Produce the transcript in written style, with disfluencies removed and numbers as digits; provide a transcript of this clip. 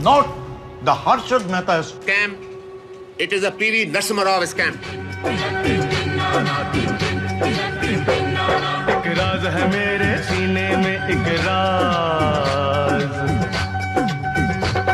not the Harshad Mehta scam. It is a PV Narasimha Rao scam. एक राज है मेरे सीने में, एक राज